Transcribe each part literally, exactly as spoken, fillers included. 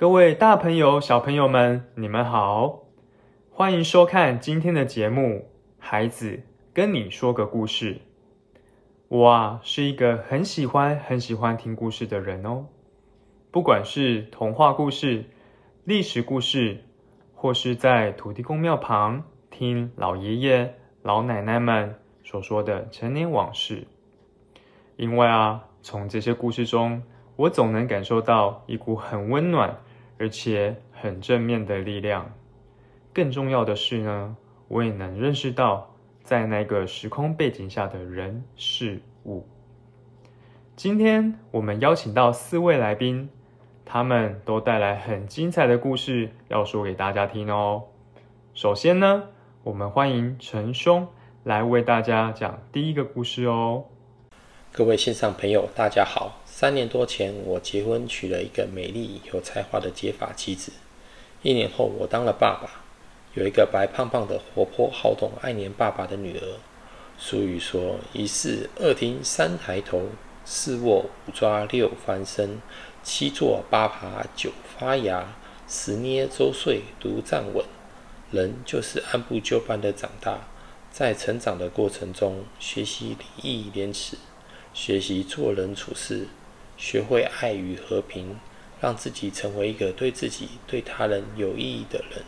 各位大朋友、小朋友们，你们好，欢迎收看今天的节目《孩子跟你说个故事》。我啊，是一个很喜欢、很喜欢听故事的人哦。不管是童话故事、历史故事，或是在土地公庙旁听老爷爷、老奶奶们所说的陈年往事。因为啊，从这些故事中，我总能感受到一股很温暖而且很正面的力量。更重要的是呢，我也能认识到在那个时空背景下的人事物。今天我们邀请到四位来宾，他们都带来很精彩的故事要说给大家听哦。首先呢，我们欢迎陈兄来为大家讲第一个故事哦。 各位线上朋友大家好，三年多前我结婚，娶了一个美丽有才华的结发妻子。一年后我当了爸爸，有一个白胖胖的活泼好动爱黏爸爸的女儿。俗语说，一试二听三抬头，四握五抓六翻身，七坐八爬九发芽，十捏周岁独站稳。人就是按部就班的长大，在成长的过程中学习礼义廉耻，学习做人处事，学会爱与和平，让自己成为一个对自己对他人有意义的人。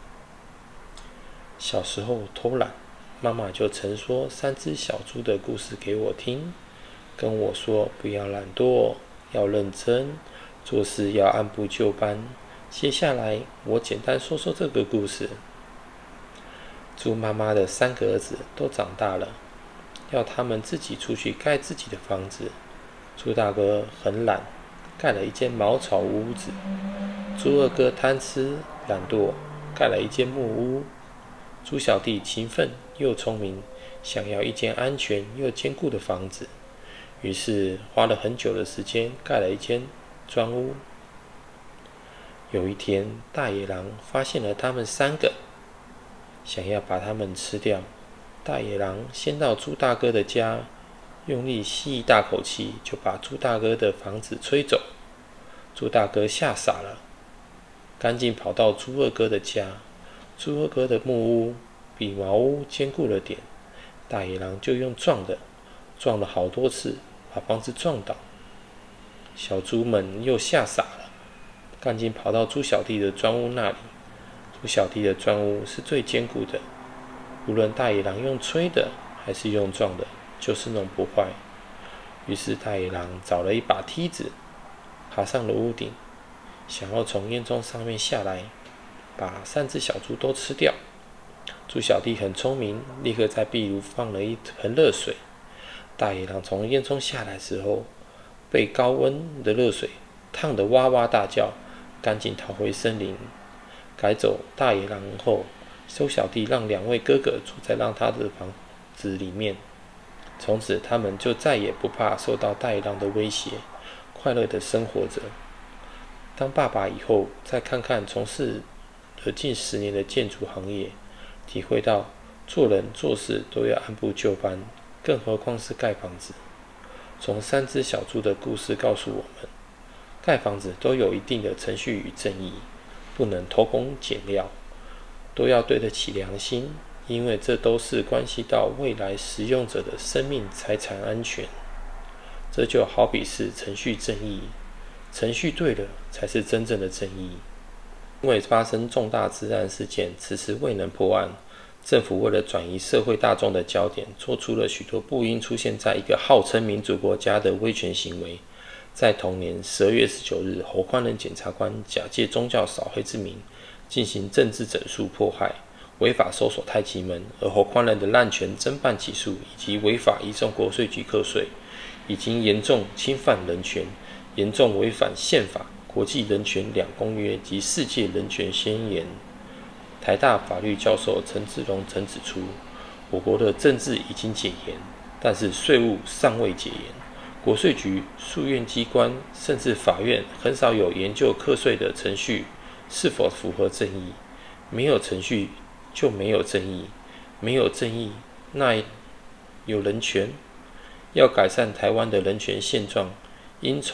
小时候偷懒，妈妈就曾说三只小猪的故事给我听，跟我说不要懒惰，要认真，做事要按部就班。接下来我简单说说这个故事。猪妈妈的三个儿子都长大了，要他们自己出去盖自己的房子。猪大哥很懒，盖了一间茅草屋子。猪二哥贪吃懒惰，盖了一间木屋。猪小弟勤奋又聪明，想要一间安全又坚固的房子，于是花了很久的时间盖了一间砖屋。有一天，大野狼发现了他们三个，想要把他们吃掉。大野狼先到猪大哥的家，用力吸一大口气，就把猪大哥的房子吹走。猪大哥吓傻了，赶紧跑到猪二哥的家。猪二哥的木屋比茅屋坚固了点，大野狼就用撞的，撞了好多次，把房子撞倒。小猪们又吓傻了，赶紧跑到猪小弟的砖屋那里。猪小弟的砖屋是最坚固的，无论大野狼用吹的还是用撞的，就是弄不坏。于是大野狼找了一把梯子，爬上了屋顶，想要从烟囱上面下来，把三只小猪都吃掉。猪小弟很聪明，立刻在壁炉放了一盆热水。大野狼从烟囱下来时候，被高温的热水烫得哇哇大叫，赶紧逃回森林。赶走大野狼后，猪小弟让两位哥哥住在让他的房子里面。从此他们就再也不怕受到大野狼的威胁，快乐的生活着。当爸爸以后，再看看从事了近十年的建筑行业，体会到做人做事都要按部就班，更何况是盖房子。从三只小猪的故事告诉我们，盖房子都有一定的程序与正义，不能偷工减料，都要对得起良心，因为这都是关系到未来使用者的生命财产安全。这就好比是程序正义，程序对了才是真正的正义。因为发生重大治安事件迟迟未能破案，政府为了转移社会大众的焦点，做出了许多不应出现在一个号称民主国家的威权行为。在同年十二月十九日，侯宽仁检察官假借宗教扫黑之名，进行政治整肃迫害，违法搜索太极门，而侯宽仁的滥权侦办起诉以及违法移送国税局课税，已经严重侵犯人权，严重违反宪法、国际人权两公约及世界人权宣言。台大法律教授陈志龙曾指出，我国的政治已经解严，但是税务尚未解严。国税局、诉愿机关甚至法院很少有研究课税的程序是否符合正义。没有程序就没有正义，没有正义那有人权。要改善台湾的人权现状，应从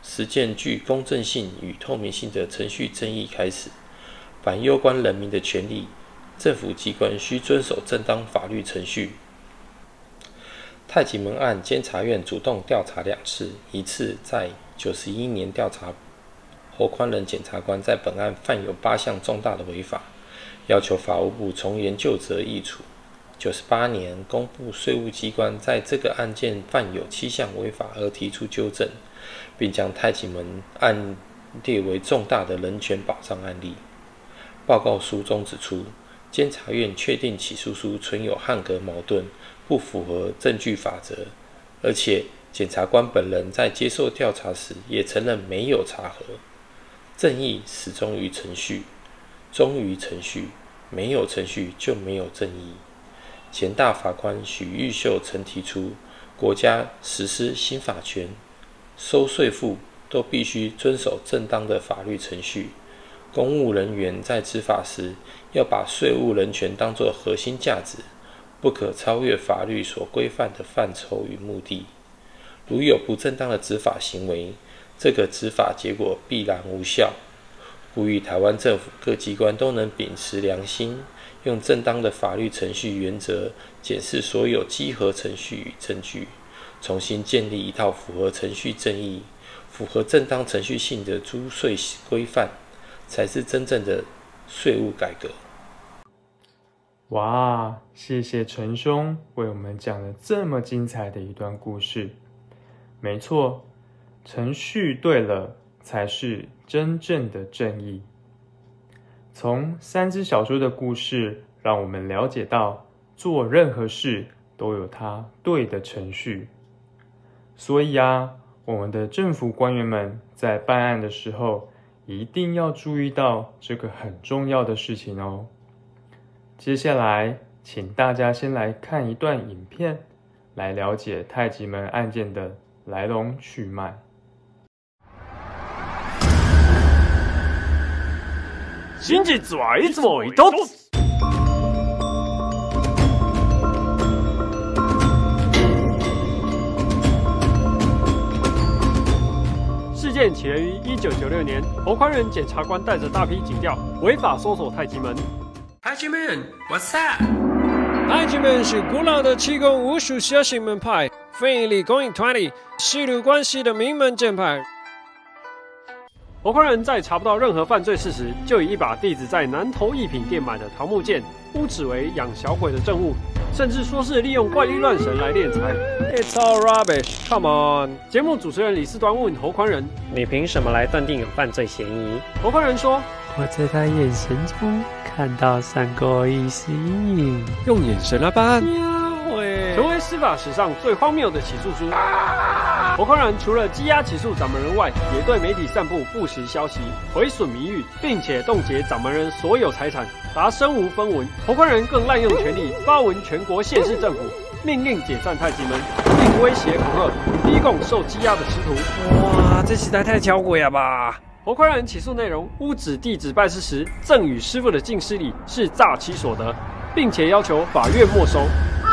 实践具公正性与透明性的程序正义开始。凡攸关人民的权利，政府机关需遵守正当法律程序。太极门案，监察院主动调查两次，一次在九十一年调查侯宽仁检察官在本案犯有八项重大的违法，要求法务部从严就责议处。九十八年公布税务机关在这个案件犯有七项违法而提出纠正，并将太极门案列为重大的人权保障案例。报告书中指出，监察院确定起诉书存有汉格矛盾，不符合证据法则，而且检察官本人在接受调查时也承认没有查核。正义始终于程序，忠于程序，没有程序就没有正义。前大法官许玉秀曾提出，国家实施新法权，收税赋都必须遵守正当的法律程序。公务人员在执法时，要把税务人权当作核心价值，不可超越法律所规范的范畴与目的。如有不正当的执法行为，这个执法结果必然无效。呼吁台湾政府各机关都能秉持良心，用正当的法律程序原则检视所有稽核程序与证据，重新建立一套符合程序正义、符合正当程序性的租税规范，才是真正的税务改革。 哇，谢谢陈兄为我们讲了这么精彩的一段故事。没错，程序对了，才是真正的正义。从三只小猪的故事，让我们了解到，做任何事都有它对的程序。所以啊，我们的政府官员们在办案的时候，一定要注意到这个很重要的事情哦。接下来，请大家先来看一段影片，来了解太极门案件的来龙去脉。 信じつはいつも一つ。事件起源于一九九六年，侯宽仁检察官带着大批警调违法搜索太极门。 太极门 ，What's that？ 太极门是古老的气功武术小型门派，非营利公益团体，师徒关系的名门正派。侯宽仁在查不到任何犯罪事实，就以一把弟子在南投艺品店买的桃木剑，污指为养小鬼的证物，甚至说是利用怪力乱神来敛财。It's all rubbish, come on！ 节目主持人李四端问侯宽仁：“你凭什么来断定有犯罪嫌疑？”侯宽仁说：“ 我在他眼神中看到三国意识阴影， 用眼神来办案。”成为司法史上最荒谬的起诉书。侯宽仁除了羁押起诉掌门人外，也对媒体散布不实消息，毁损名誉，并且冻结掌门人所有财产，达身无分文。侯宽仁更滥用权力，发文全国县市政府，命令解散太极门，并威胁恐吓、逼供受羁押的师徒。哇，这实在太巧诡了吧！侯宽仁起诉内容污指弟子拜师时赠与师傅的净师礼是诈欺所得，并且要求法院没收。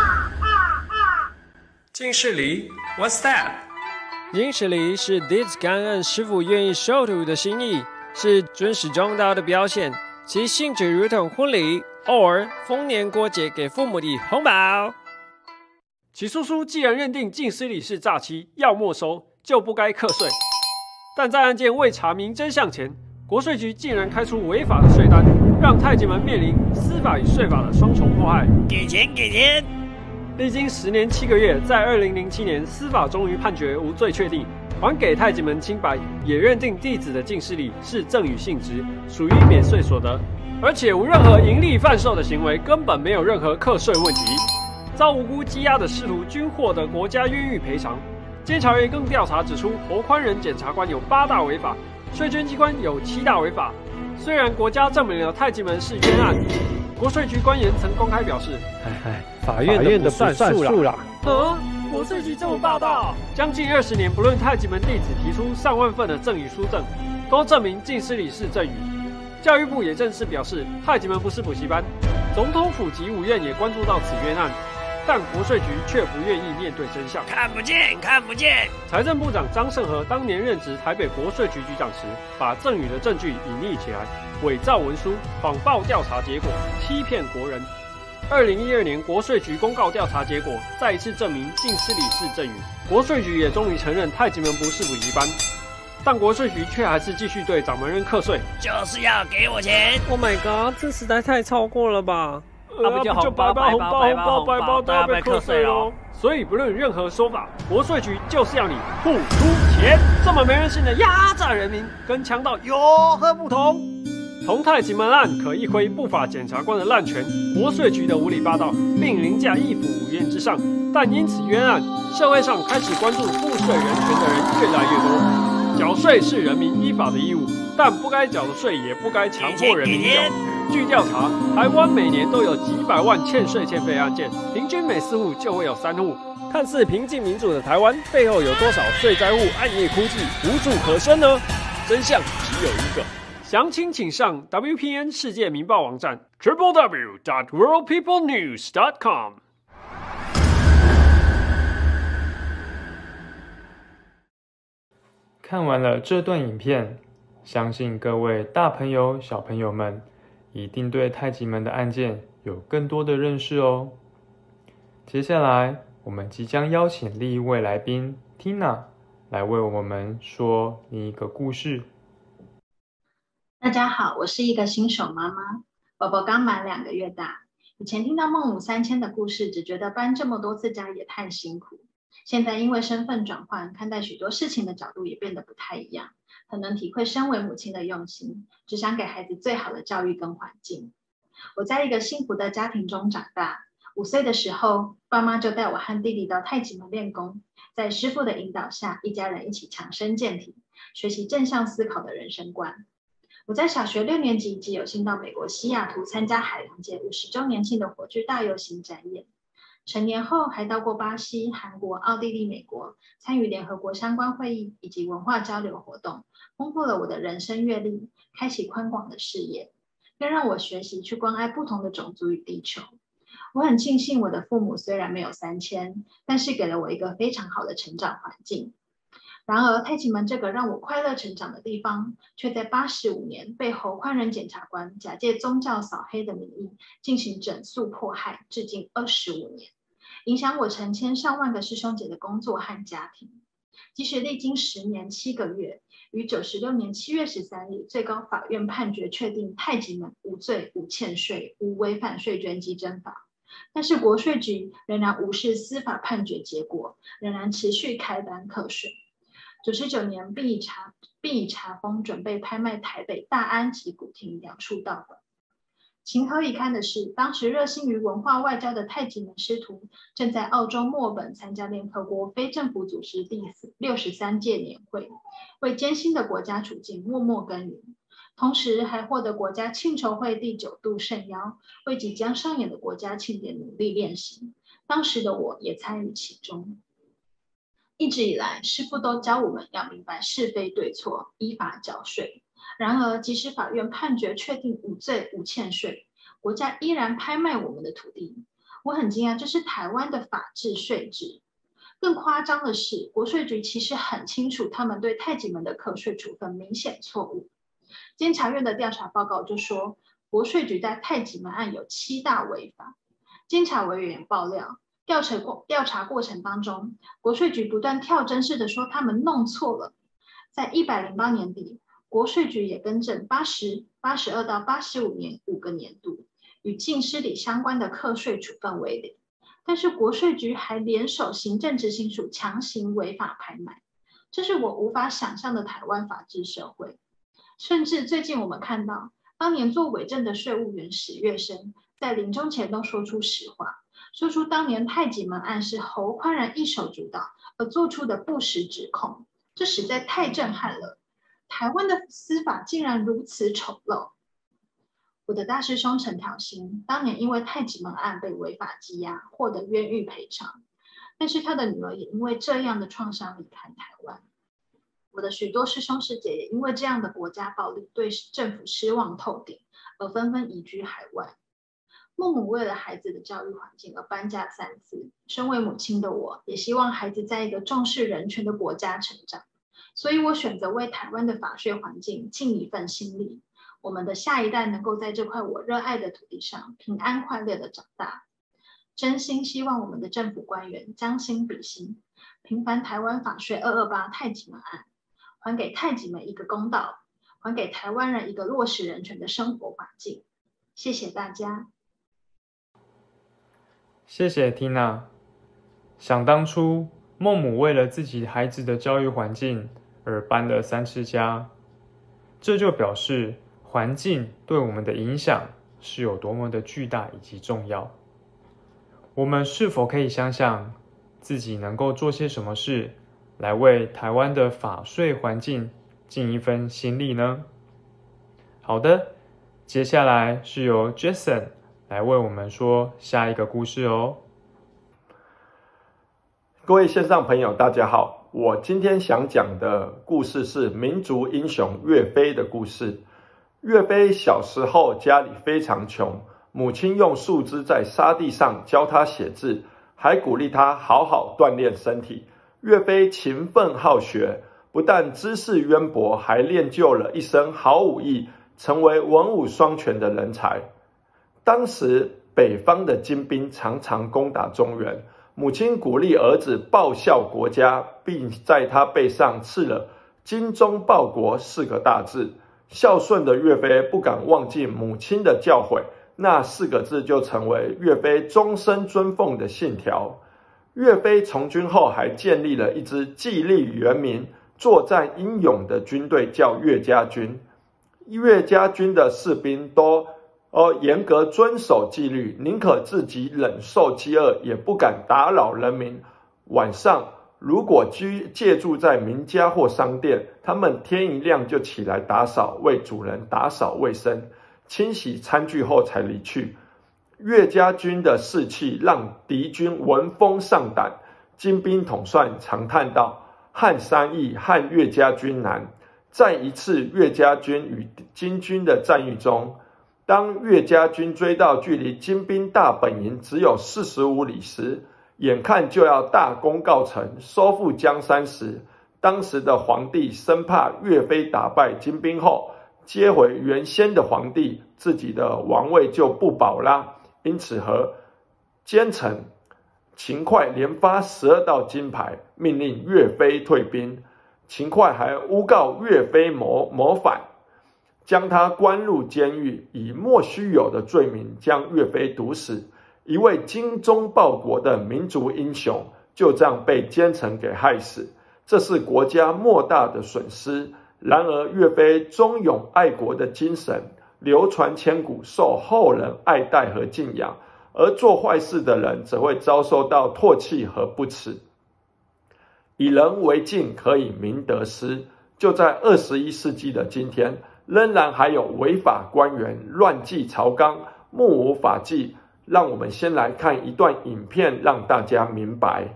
净师礼 ，What's that？ 净师礼是弟子感恩师父愿意受徒的心意，是尊师重道的表现，其性质如同婚礼，偶尔逢年过节给父母的红包。起诉书既然认定净师礼是诈欺，要没收，就不该课税。但在案件未查明真相前，国税局竟然开出违法的税单，让太极门面临司法与税法的双重迫害。 给钱给钱！ 历经十年七个月，在二零零七年，司法终于判决无罪确定，还给太极门清白，也认定弟子的净师礼是赠与性质，属于免税所得，而且无任何盈利贩售的行为，根本没有任何课税问题。遭无辜羁押的师徒均获得国家冤狱赔偿。监察院更调查指出，侯宽仁检察官有八大违法，税捐机关有七大违法。虽然国家证明了太极门是冤案，国税局官员曾公开表示：“ 哎哎，法院的不算数啦。” 啊！国税局这么霸道！将近二十年，不论太极门弟子提出上万份的赠与书证，都证明净师礼是赠与。教育部也正式表示，太极门不是补习班。总统府及五院也关注到此冤案。 但国税局却不愿意面对真相。 看不见，看不见。 财政部长张胜和当年任职台北国税局局长时，把赠与的证据隐匿起来，伪造文书，谎报调查结果，欺骗国人。二零一二年国税局公告调查结果，再一次证明净失礼是赠与，国税局也终于承认太极门不是补习班。但国税局却还是继续对掌门人课税， 就是要给我钱。 Oh my god， 这实在太超过了吧！ 呃、啊不就红包白包红包白包都要被课税喽。所以不论任何说法，国税局就是要你付出钱。这么没人性的压榨人民，跟强盗有何不同？同太极门案可一窥不法检察官的滥权，国税局的无理霸道，并凌驾一府五院之上。但因此冤案，社会上开始关注赋税人权的人越来越多。缴税是人民依法的义务，但不该缴的税也不该强迫人民缴。据调查，台湾每年都有几百万欠税欠费案件，平均每四户就会有三户。看似平静民主的台湾，背后有多少税灾户暗夜哭泣，无处可伸呢？真相只有一个。详情请上 W P N 世界民报网站 triple w dot world people news dot com。 看完了这段影片，相信各位大朋友、小朋友们一定对太极门的案件有更多的认识哦。接下来，我们即将邀请另一位来宾 Tina 来为我们说另一个故事。 大家好，我是一个新手妈妈，宝宝刚满两个月大。以前听到孟母三迁的故事，只觉得搬这么多次家也太辛苦。现在因为身份转换，看待许多事情的角度也变得不太一样，很能体会身为母亲的用心，只想给孩子最好的教育跟环境。我在一个幸福的家庭中长大，五岁的时候，爸妈就带我和弟弟到太极门练功，在师父的引导下，一家人一起强身健体，学习正向思考的人生观。我在小学六年级即有幸到美国西雅图参加海洋节五十周年庆的火炬大游行展演。成年后还到过巴西、韩国、奥地利、美国，参与联合国相关会议以及文化交流活动，丰富了我的人生阅历，开启宽广的视野，更让我学习去关爱不同的种族与地球。我很庆幸我的父母虽然没有三迁，但是给了我一个非常好的成长环境。然而太极门这个让我快乐成长的地方，却在八十五年被侯宽仁检察官假借宗教扫黑的名义进行整肃迫害，至今二十五年，影响我成千上万个师兄姐的工作和家庭。即使历经十年七个月，于九十六年七月十三日，最高法院判决确定太极门无罪、无欠税、无违反税捐稽征法，但是国税局仍然无视司法判决结果，仍然持续开单课税。九十九年并以查并以查封准备拍卖台北大安及古亭两处道馆。情何以堪的是，当时热心于文化外交的太极门师徒，正在澳洲墨尔本参加联合国非政府组织第六十三届年会，为艰辛的国家处境默默耕耘，同时还获得国家庆筹会第九度盛邀，为即将上演的国家庆典努力练习。当时的我也参与其中。一直以来，师父都教我们要明白是非对错，依法缴税。然而，即使法院判决确定无罪无欠税，国家依然拍卖我们的土地。我很惊讶，这是台湾的法治税制。更夸张的是，国税局其实很清楚，他们对太极门的课税处分明显错误。监察院的调查报告就说，国税局在太极门案有七大违法。监察委员爆料，调查过调查过程当中，国税局不断跳针式的说他们弄错了。在一百零八年底，国税局也更正八十、八十二到八十五年五个年度与净失礼相关的课税处分为零，但是国税局还联手行政执行署强行违法拍卖，这是我无法想象的台湾法治社会。甚至最近我们看到，当年做伪证的税务员史月生，在临终前都说出实话，说出当年太极门案是侯宽仁一手主导而做出的不实指控，这实在太震撼了。台湾的司法竟然如此丑陋。我的大师兄陈条兴当年因为太极门案被违法羁押，获得冤狱赔偿，但是他的女儿也因为这样的创伤离开台湾。我的许多师兄师姐也因为这样的国家暴力对政府失望透顶，而纷纷移居海外。 孟母为了孩子的教育环境而搬家三次，身为母亲的我，也希望孩子在一个重视人权的国家成长，所以我选择为台湾的法税环境尽一份心力，我们的下一代能够在这块我热爱的土地上平安快乐的长大。真心希望我们的政府官员将心比心，平反台湾法税二二八太极门案，还给太极们一个公道，还给台湾人一个落实人权的生活环境。谢谢大家。 谢谢 Tina。 想当初孟母为了自己孩子的教育环境而搬了三次家，这就表示环境对我们的影响是有多么的巨大以及重要。我们是否可以想想自己能够做些什么事来为台湾的法税环境尽一份心力呢？好的，接下来是由 Jason 来为我们说下一个故事哦。 各位线上朋友大家好，我今天想讲的故事是民族英雄岳飞的故事。岳飞小时候家里非常穷，母亲用树枝在沙地上教他写字，还鼓励他好好锻炼身体。岳飞勤奋好学，不但知识渊博，还练就了一身好武艺，成为文武双全的人才。当时北方的金兵常常攻打中原，母亲鼓励儿子报效国家，并在他背上刺了“精忠报国”四个大字。孝顺的岳飞不敢忘记母亲的教诲，那四个字就成为岳飞终身尊奉的信条。岳飞从军后还建立了一支纪律严明、作战英勇的军队，叫岳家军。岳家军的士兵都呃严格遵守纪律，宁可自己忍受饥饿，也不敢打扰人民。晚上如果居借住在民家或商店，他们天一亮就起来打扫，为主人打扫卫生，清洗餐具后才离去。岳家军的士气让敌军闻风丧胆，金兵统帅常叹道：“汉三易，汉岳家军难。”在一次岳家军与金军的战役中，当岳家军追到距离金兵大本营只有四十五里时，眼看就要大功告成，收复江山时，当时的皇帝生怕岳飞打败金兵后接回原先的皇帝，自己的王位就不保啦，因此和奸臣秦桧连发十二道金牌，命令岳飞退兵。秦桧还诬告岳飞谋谋反，将他关入监狱，以莫须有的罪名将岳飞毒死。一位精忠报国的民族英雄就这样被奸臣给害死，这是国家莫大的损失。然而岳飞忠勇爱国的精神流传千古，受后人爱戴和敬仰，而做坏事的人则会遭受到唾弃和不耻。以人为镜，可以明得失。就在二十一世纪的今天，仍然还有违法官员乱记朝纲，目无法纪。让我们先来看一段影片，让大家明白。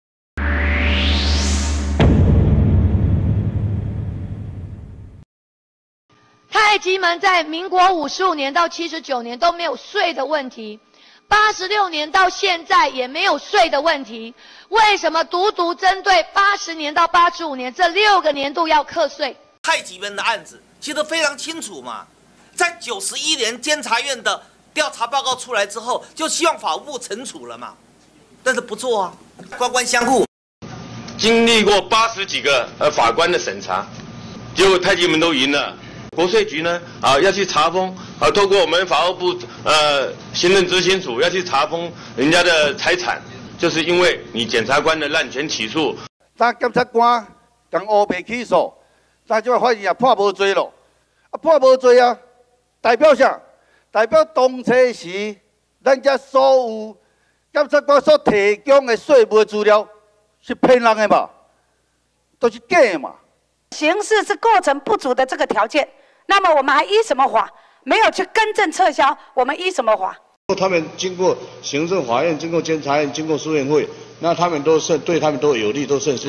太极门在民国五十五年到七十九年都没有税的问题，八十六年到现在也没有税的问题，为什么独独针对八十年到八十五年这六个年度要课税？ 太极门的案子其实非常清楚嘛，在九十一年监察院的调查报告出来之后，就希望法务部惩处了嘛，但是不做啊，官官相护。 经历过八十几个呃法官的审查，结果太极门都赢了。国税局呢啊要去查封啊，透过我们法务部呃行政执行署要去查封人家的财产，就是因为你检察官的滥权起诉。 咱检察官将乌白起诉，咱就发现也判无罪咯，啊判无罪啊，代表啥？代表当初时，咱这所有检察官所提供的税务资料是骗人的嘛，都是假的嘛。 刑事是构成不足的这个条件，那么我们还依什么法？没有去更正撤销，我们依什么法？ 他们经过行政法院、经过监察院、经过书院会，那他们都胜，对他们都有利，都胜诉了。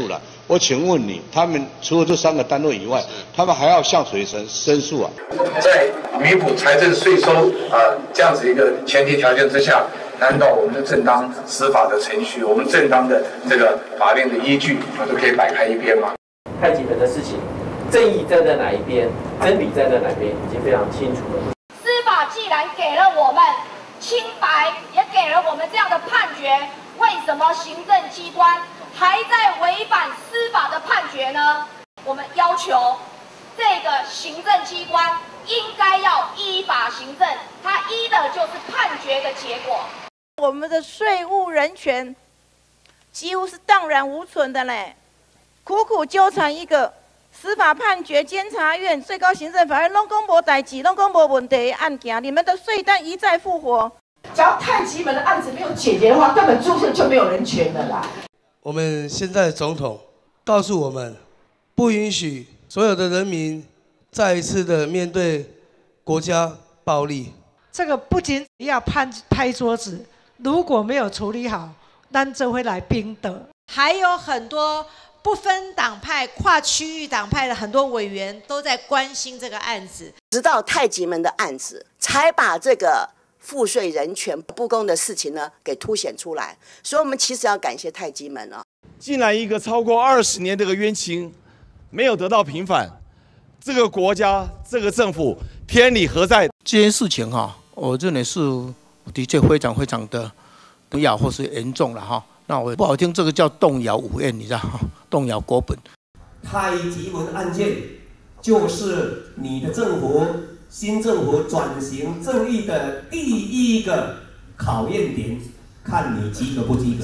我请问你，他们除了这三个单位以外，他们还要向谁申申诉啊？ 在弥补财政税收啊、呃、这样子一个前提条件之下，难道我们的正当司法的程序，我们正当的这个法令的依据，我都可以摆开一边吗？ 太极门的事情，正义站在哪一边，真理站在哪边，已经非常清楚了。 司法既然给了我们清白，也给了我们这样的判决，为什么行政机关还在违反司法的判决呢？我们要求这个行政机关应该要依法行政，它依的就是判决的结果。 我们的税务人权几乎是荡然无存的嘞，苦苦纠缠一个司法判决、监察院、最高行政法院拢讲无代志、拢讲无问题的案件，你们的税单一再复活。 只要太极门的案子没有解决的话，根本注册就没有人权的啦。 我们现在的总统告诉我们，不允许所有的人民再一次的面对国家暴力。 这个不仅要拍拍桌子，如果没有处理好，咱就会来冰的。 还有很多不分党派、跨区域党派的很多委员都在关心这个案子， 直到太极门的案子，才把这个赋税人权不公的事情呢给凸显出来。所以我们其实要感谢太极门啊。 竟然一个超过二十年这个冤情没有得到平反，这个国家、这个政府天理何在？ 这件事情哈，我认为是的确非常非常的重要或是严重了哈。那我不好听，这个叫动摇五院，你知道吗？动摇国本。 太极门案件就是你的政府新政府转型正义的第一个考验点，看你及格不及格。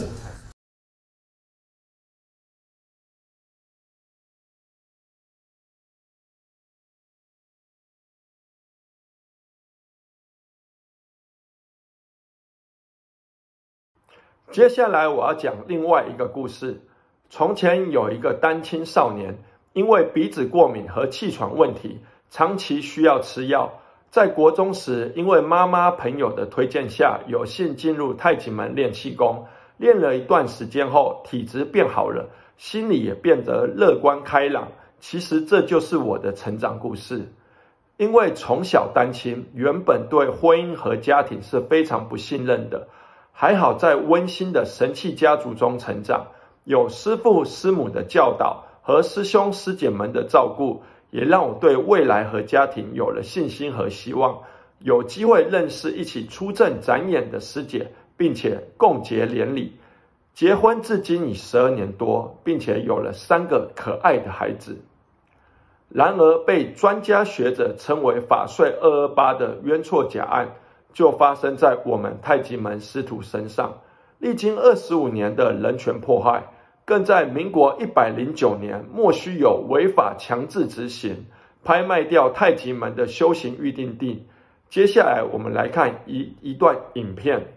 接下来我要讲另外一个故事。从前有一个单亲少年，因为鼻子过敏和气喘问题，长期需要吃药。在国中时，因为妈妈朋友的推荐下，有幸进入太极门练气功。练了一段时间后，体质变好了，心里也变得乐观开朗。其实这就是我的成长故事。因为从小单亲，原本对婚姻和家庭是非常不信任的。还好在温馨的神器家族中成长，有师父师母的教导和师兄师姐们的照顾，也让我对未来和家庭有了信心和希望。有机会认识一起出阵展演的师姐，并且共结连理。结婚至今已十二年多，并且有了三个可爱的孩子。然而被专家学者称为法税二二八的冤错假案，就发生在我们太极门师徒身上，历经二十五年的人权迫害，更在民国一百零九年莫须有违法强制执行，拍卖掉太极门的修行预定地。接下来我们来看一一段影片。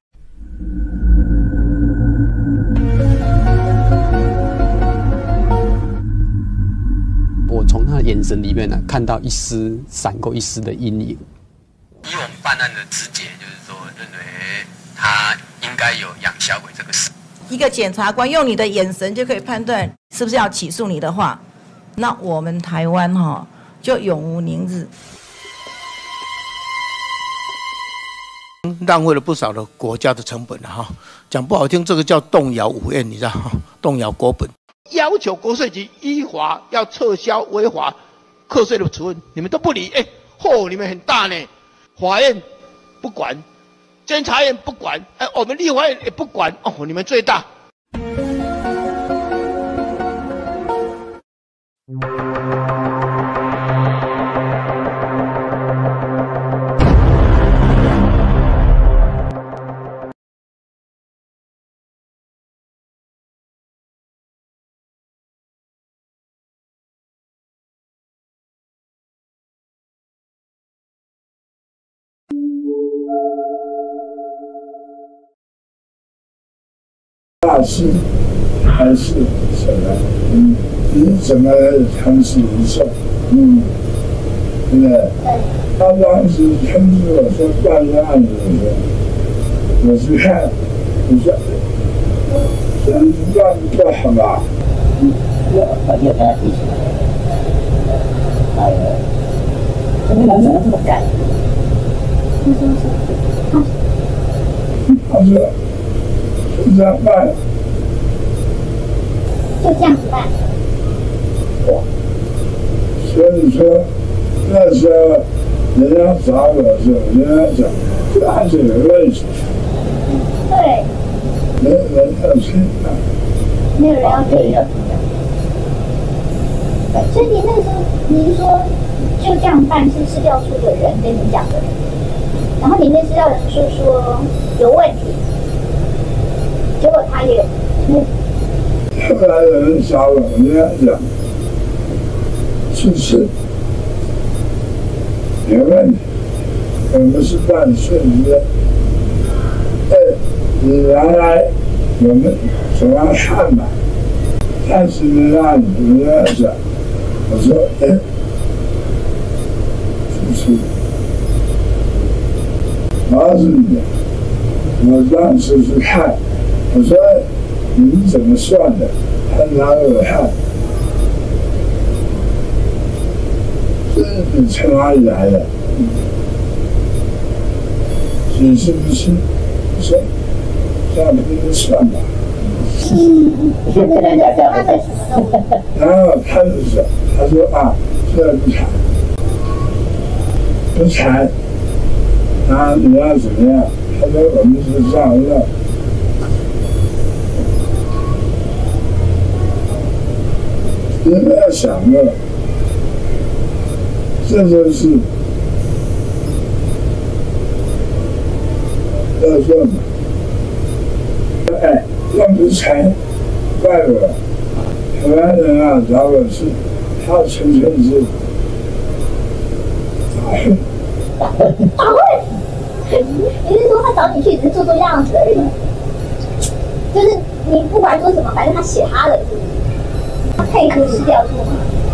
我从他的眼神里面呢，看到一丝闪过一丝的阴影。 以我们办案的直觉，就是说，认为他应该有养小鬼这个事。 一个检察官用你的眼神就可以判断是不是要起诉你的话，那我们台湾哈、哦、就永无宁日。 浪费了不少的国家的成本了哈，讲不好听，这个叫动摇五院，你知道吗？动摇国本， 要求国税局依法要撤销违法课税的处分，你们都不理，哎，嚯、哦，你们很大呢。法院不管，监察院不管，哎，我们立法院也不管，哦，你们最大。 大事还是什么？嗯，你怎么长期不受？嗯，对不对？他当时通知我说办这案子的时候，我是看，我说，这样办不好吧？ 有，我就跟他提出来。哎呀，这个人怎么这么干？ 他说是， 他说就这样办， 就这样子办。 哇，所以说那时候人家找我的时候，人家讲这案子有问题， 对， 没有人要听啊， 没有人要听。所以你那个时候，您说就这样办，是市调处的人跟你讲的，然后你那市调人是说有问题，结果他也那。 后来有人找我，人家讲，是是没问题，我们是办顺的。哎，你原来我们总要看吧，但是呢，让人家讲。我说，哎，就是麻子你，我当时是看，我说你们怎么算的？他拿给我看，这你从哪里来的？你是不是？我说这样不能算吧？ 嗯，现在人家讲的。 然后他就说。他说啊，这不裁，不裁，啊，你要怎么样？他说我们是这样的。你们要想过，这就是要说嘛，哎，要不裁，怪我，台湾人啊，找我是。他纯粹是打混， 打混。你是说他找你去只是做做样子而已？就是你不管说什么，反正他写他的，是不是？他配合市调处吗？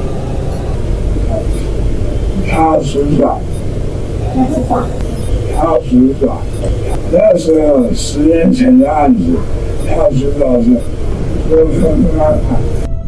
他属爪， 那是啥？ 他属爪。那时候十年前的案子，他属爪是都分开判。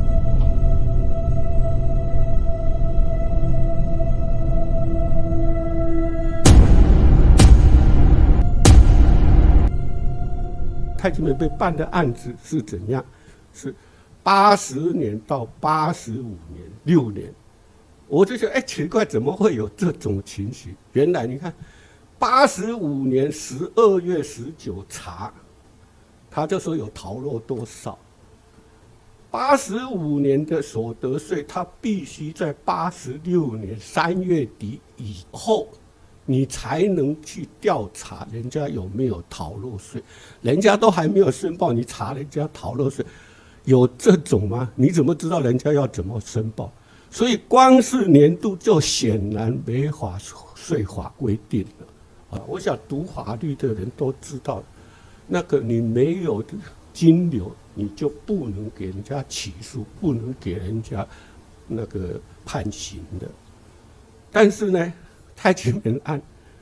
太极门被办的案子是怎样？是八十年到八十五年，六年。我就觉得，哎，奇怪，怎么会有这种情形？原来你看，八十五年十二月十九查，他就说有逃漏多少。八十五年的所得税，他必须在八十六年三月底以后。你才能去调查人家有没有逃漏税，人家都还没有申报，你查人家逃漏税，有这种吗？你怎么知道人家要怎么申报？所以光是年度就显然违反税法规定了啊！我想读法律的人都知道，那个你没有金流，你就不能给人家起诉，不能给人家那个判刑的。但是呢？太极门案，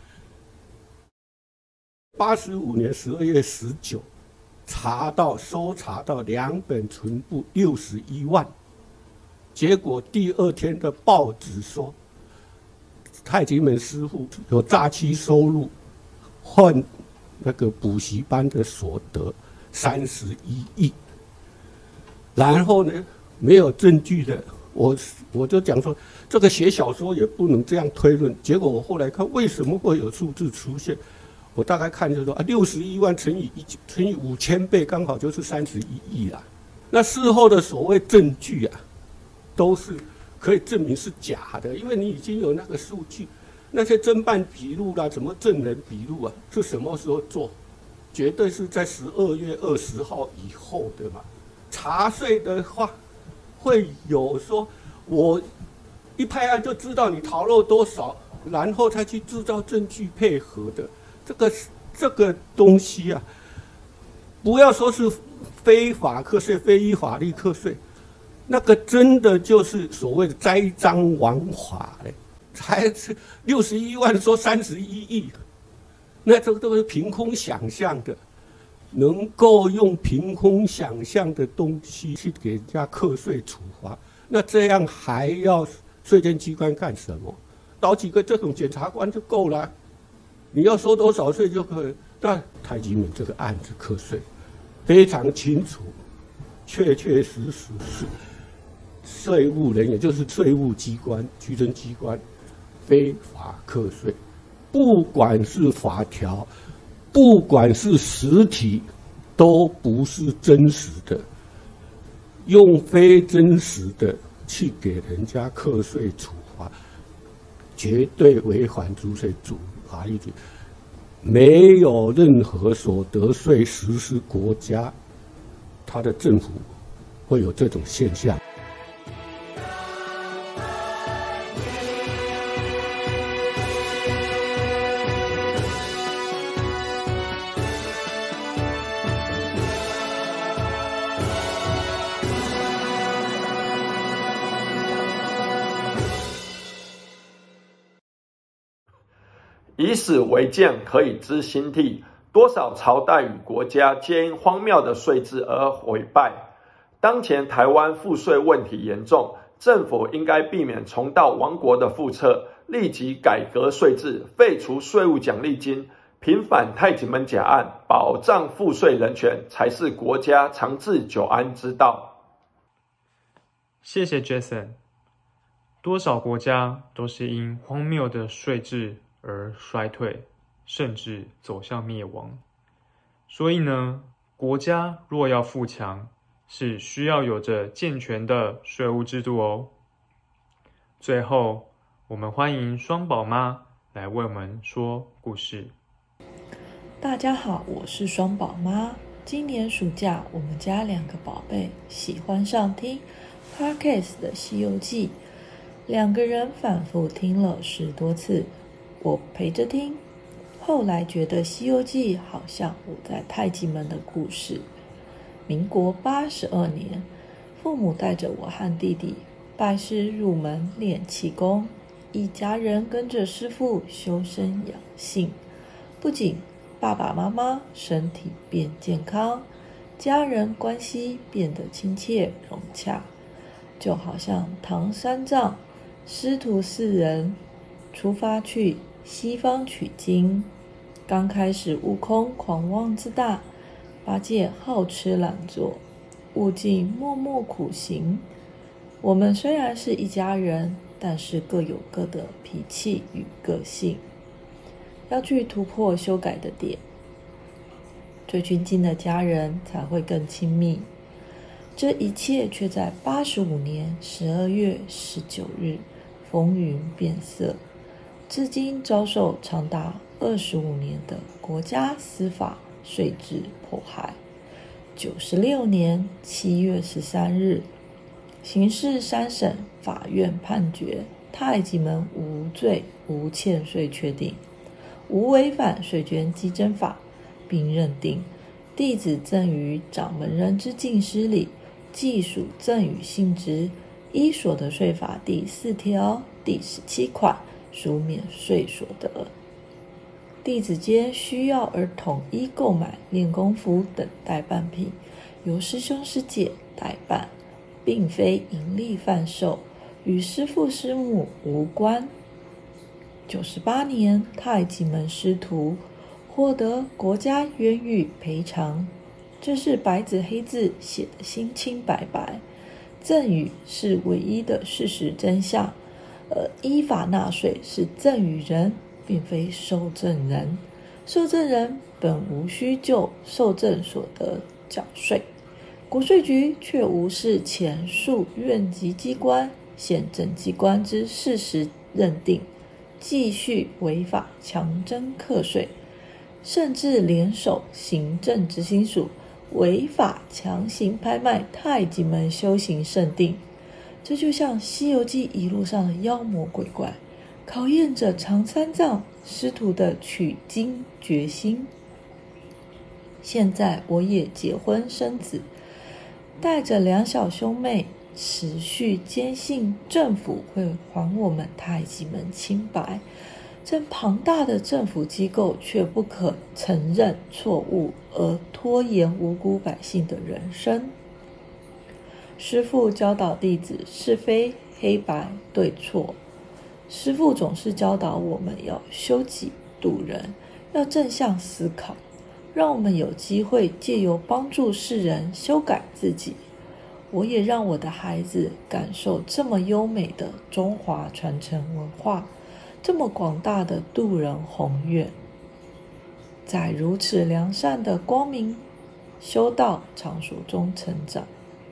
八十五年十二月十九，查到搜查到两本存簿六十一万，结果第二天的报纸说，太极门师傅有诈欺收入，换那个补习班的所得三十一亿，然后呢，没有证据的。我我就讲说，这个写小说也不能这样推论。结果我后来看，为什么会有数字出现？我大概看就是说啊，六十一万乘以一乘以五千倍，刚好就是三十一亿啦。那事后的所谓证据啊，都是可以证明是假的，因为你已经有那个数据，那些侦办笔录啦，什么证人笔录啊，是什么时候做？绝对是在十二月二十号以后的嘛。查税的话。会有说，我一拍案就知道你逃漏多少，然后才去制造证据配合的，这个这个东西啊，不要说是非法课税、非依法律课税，那个真的就是所谓的栽赃枉法嘞，才是六十一万说三十一亿，那这个都是凭空想象的。 能够用凭空想象的东西去给人家课税处罚，那这样还要税监机关干什么？找几个这种检察官就够了，你要收多少税就可以。那太极门这个案子课税非常清楚，确确实实是税务人员，就是税务机关、稽征机关非法课税，不管是法条，不管是实体，都不是真实的，用非真实的去给人家课税处罚，绝对违反租税主法律。没有任何所得税实施国家，它的政府会有这种现象。 以史为鉴，可以知兴替。多少朝代与国家皆因荒谬的税制而毁败。当前台湾赋税问题严重，政府应该避免重蹈亡国的覆辙，立即改革税制，废除税务奖励金，平反太极门假案，保障赋税人权，才是国家长治久安之道。 谢谢 Jason。多少国家都是因荒谬的税制而衰退，甚至走向灭亡。所以呢，国家若要富强，是需要有着健全的税务制度哦。最后，我们欢迎双宝妈来为我们说故事。 大家好，我是双宝妈。今年暑假，我们家两个宝贝喜欢上听 Podcast 的《西游记》，两个人反复听了十多次。我陪着听，后来觉得《西游记》好像我在太极门的故事。民国八十二年，父母带着我和弟弟拜师入门练气功，一家人跟着师父修身养性，不仅爸爸妈妈身体变健康，家人关系变得亲切融洽，就好像唐三藏师徒四人出发去西方取经。刚开始悟空狂妄自大，八戒好吃懒做，悟净默默苦行。我们虽然是一家人，但是各有各的脾气与个性，要去突破修改的点，最亲近的家人才会更亲密。这一切却在八十五年十二月十九日风云变色，至今遭受长达二十五年的国家司法税制迫害。九十六年七月十三日，刑事三审法院判决太极门无罪无欠税确定，无违反税捐稽征法，并认定弟子赠与掌门人之进失礼，既属赠与性质，依所得税法第四条第十七款属免税所得。弟子间需要而统一购买练功服等代办品，由师兄师姐代办，并非盈利贩售，与师父师母无关。九十八年，太极门师徒获得国家冤狱赔偿，这是白纸黑字写得清清白白。赠与是唯一的事实真相，而依法纳税是赠与人，并非受赠人。受赠人本无需就受赠所得缴税，国税局却无视前述院级机关、县政机关之事实认定，继续违法强征课税，甚至联手行政执行署违法强行拍卖太极门修行圣地。这就像《西游记》一路上的妖魔鬼怪，考验着唐三藏师徒的取经决心。现在我也结婚生子，带着两小兄妹，持续坚信政府会还我们太极门清白， 这庞大的政府机构却不可承认错误，而拖延无辜百姓的人生。师父教导弟子是非黑白对错，师父总是教导我们要修己度人，要正向思考，让我们有机会借由帮助世人修改自己。我也让我的孩子感受这么优美的中华传承文化，这么广大的度人宏愿，在如此良善的光明修道场所中成长。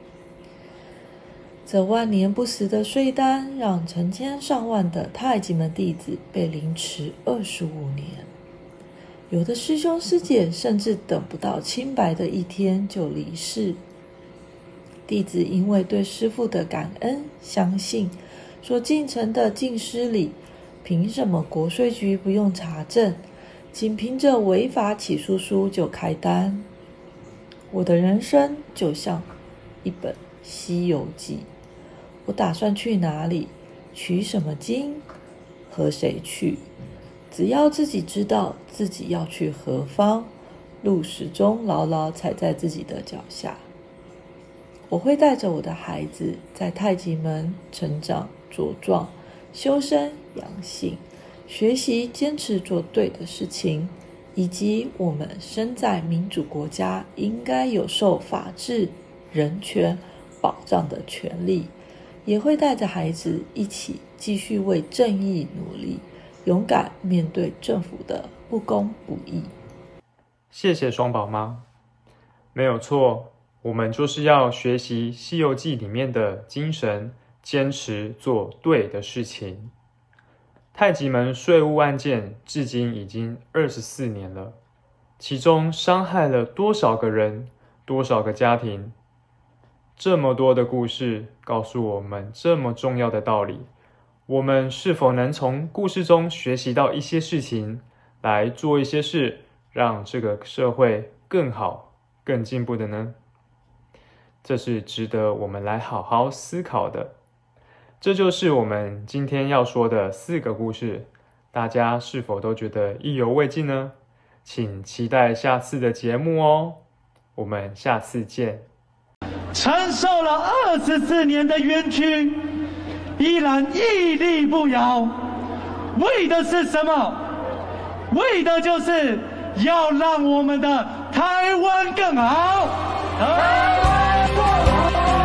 这万年不死的税单，让成千上万的太极门弟子被凌迟二十五年，有的师兄师姐甚至等不到清白的一天就离世。弟子因为对师父的感恩相信，所进城的进师礼，凭什么国税局不用查证，仅凭着违法起诉书就开单？我的人生就像一本西游记，我打算去哪里，取什么经，和谁去，只要自己知道自己要去何方，路始终牢牢踩在自己的脚下。我会带着我的孩子在太极门成长茁壮，修身养性，学习坚持做对的事情，以及我们身在民主国家应该有受法治、人权保障的权利。也会带着孩子一起继续为正义努力，勇敢面对政府的不公不义。 谢谢双宝妈。没有错，我们就是要学习《西游记》里面的精神，坚持做对的事情。太极门税务案件至今已经二十四年了，其中伤害了多少个人，多少个家庭？这么多的故事告诉我们这么重要的道理，我们是否能从故事中学习到一些事情，来做一些事，让这个社会更好、更进步的呢？这是值得我们来好好思考的。这就是我们今天要说的四个故事，大家是否都觉得意犹未尽呢？请期待下次的节目哦，我们下次见。 承受了二十四年的冤屈，依然屹立不摇，为的是什么？为的就是要让我们的台湾更好。台湾更好。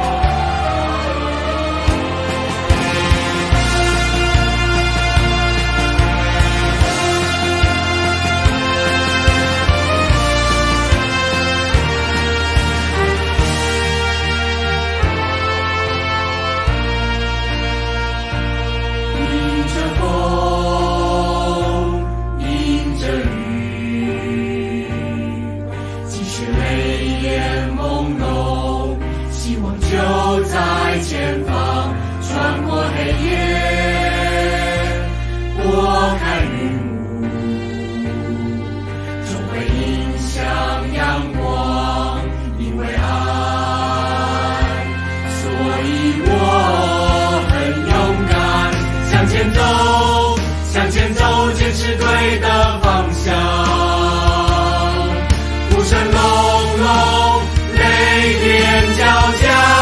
前方穿过黑夜，拨开云雾，终会迎向阳光，因为爱，所以我很勇敢，向前走，向前走，坚持对的方向，鼓声隆隆，雷电交加。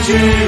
去。